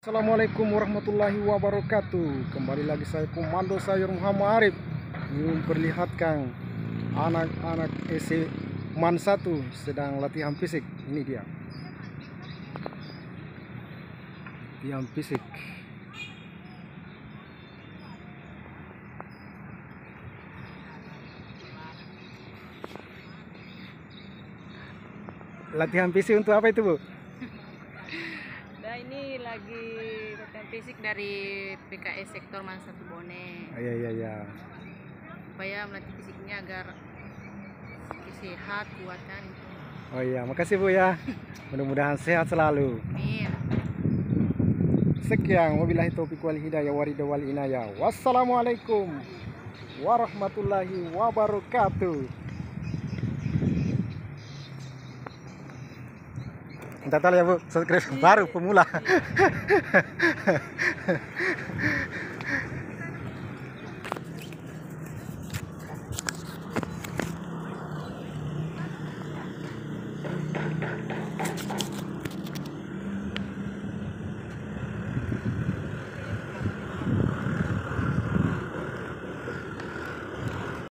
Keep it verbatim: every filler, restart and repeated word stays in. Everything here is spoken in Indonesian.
Assalamualaikum warahmatullahi wabarakatuh. Kembali lagi saya Komando Sayur Muhammad Arif memperlihatkan anak-anak S M Man satu sedang latihan fisik. Ini dia latihan fisik. Latihan fisik untuk apa itu, Bu? Nah, ini lagi latihan fisik dari P K S Sektor Man satu Bone. Oh, iya iya iya. Supaya melatih fisiknya agar sehat, kuat kan. Oh iya, makasih Bu ya. Mudah-mudahan sehat selalu. Amin. Sekian, wabillahi taufiq wal hidayah warida wal inayah. Wassalamualaikum warahmatullahi wabarakatuh. Minta tolong ya Bu, subscribe baru pemula.